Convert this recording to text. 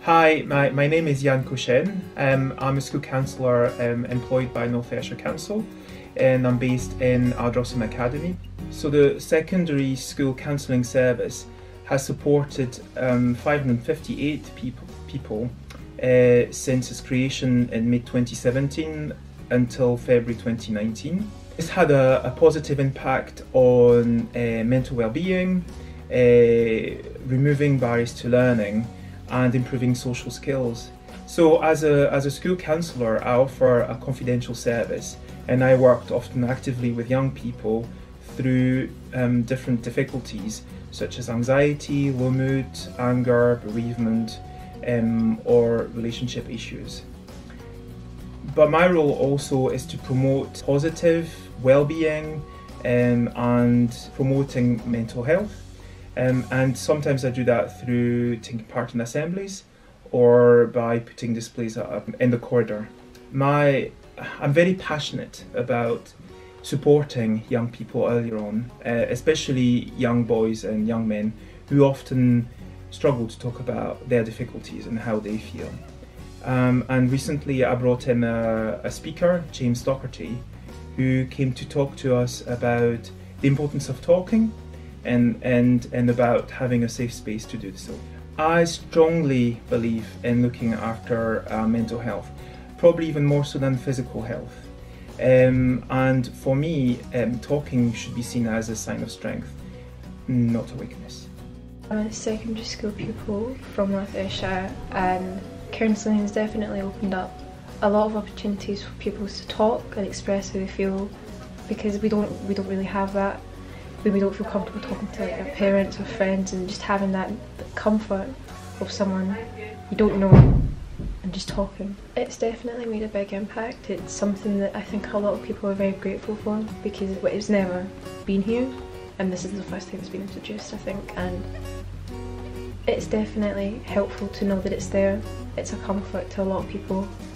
Hi, my name is Yann Cochen. I'm a school counsellor employed by North Ayrshire Council, and I'm based in Ardrossan Academy. So the secondary school counselling service has supported 558 people since its creation in mid-2017 until February 2019. It's had a positive impact on mental well-being, removing barriers to learning, and improving social skills. So as a school counsellor, I offer a confidential service, and I worked often actively with young people through different difficulties such as anxiety, low mood, anger, bereavement, or relationship issues. But my role also is to promote positive well-being and promoting mental health. And sometimes I do that through taking part in assemblies or by putting displays up in the corridor. I'm very passionate about supporting young people earlier on, especially young boys and young men who often struggle to talk about their difficulties and how they feel. And recently I brought in a speaker, James Doherty, who came to talk to us about the importance of talking and about having a safe space to do so. I strongly believe in looking after mental health, probably even more so than physical health. And for me, talking should be seen as a sign of strength, not a weakness. I'm a secondary school pupil from North Ayrshire, and counselling has definitely opened up a lot of opportunities for pupils to talk and express how they feel, because we don't really have that. When we don't feel comfortable talking to our parents or friends, and just having that comfort of someone you don't know and just talking. It's definitely made a big impact. It's something that I think a lot of people are very grateful for, because it's never been here and this is the first time it's been introduced, I think, and it's definitely helpful to know that it's there. It's a comfort to a lot of people.